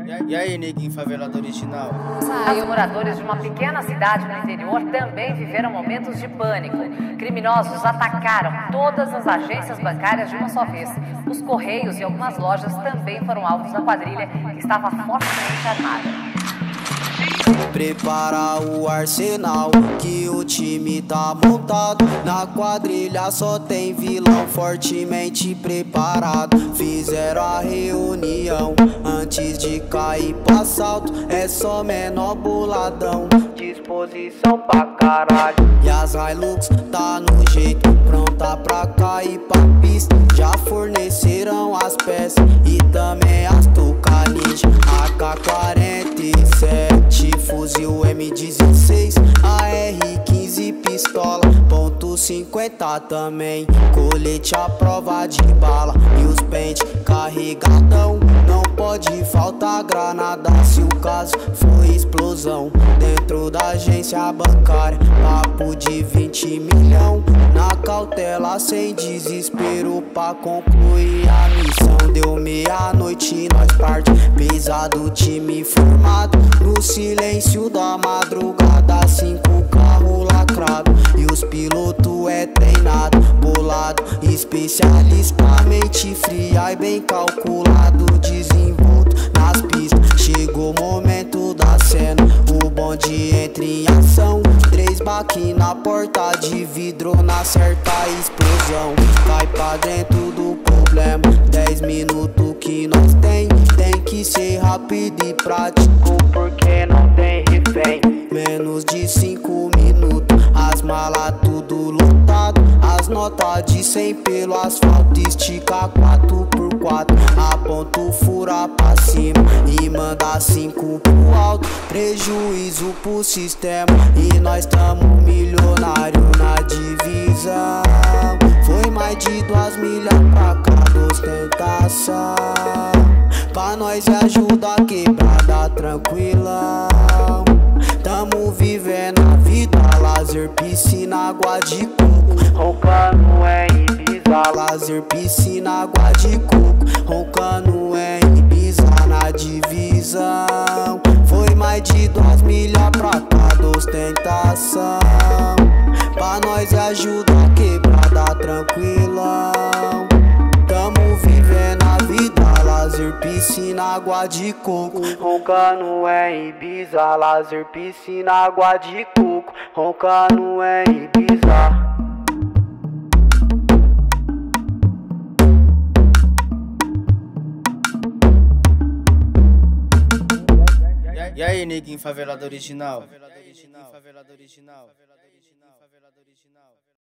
E aí, neguinho favelado original? Os moradores de uma pequena cidade no interior também viveram momentos de pânico. Criminosos atacaram todas as agências bancárias de uma só vez. Os correios e algumas lojas também foram alvos da quadrilha, que estava fortemente armada. Prepara o arsenal que o time tá montado. Na quadrilha só tem vilão fortemente preparado. Fizeram a reunião antes de cair pro assalto. É só menor boladão, disposição pra caralho. E as Hilux tá no jeito, pronta pra cair pra pista. Já forneceram as peças e também as touca ninja, AK-47, fuzil M16, AR-15 pistola, ponto .50 também, colete à prova de bala e os pente carregadão. Não pode faltar granada se o caso for explosão. Dentro da agência bancária, papo de 20 milhão. Na cautela sem desespero pra concluir a missão. Deu meia-noite, nós parte, pesado time formado. No silêncio da madrugada, 5 carros lacrados e os pilotos é treinado, bolado, especialistamente fria e bem calculado, desenvolto nas pistas. Chegou o momento da cena, o bonde entra em ação. 3 baques na porta de vidro, na certa explosão. Cai pra dentro do problema, 10 minutos que nós tem que ser rápido e prático, porque não tem refém. Menos de 5 minutos, as malas tudo lotado. As notas de 100 pelo asfalto, estica 4x4. Aponta o fura pra cima e manda 5 pro alto. Prejuízo pro sistema e nós tamo milionário na divisão. Foi mais de 2 milhas pra cada ostentação. Pra nós ajuda a quebrada tranquilão. Tamo vivendo a vida, lazer, piscina, água de coco. Roncando é Ibiza, lazer, piscina, água de coco. Roncando é Ibiza na divisão. Foi mais de 2 milhas pra cada ostentação. Pra nós ajuda a quebrada tranquilão. Tamo vivendo a vida, lazer, piscina, água de coco. Roncando é Ibiza, lazer, piscina, água de coco. Roncando é Ibiza. E aí, neguinho favelado original?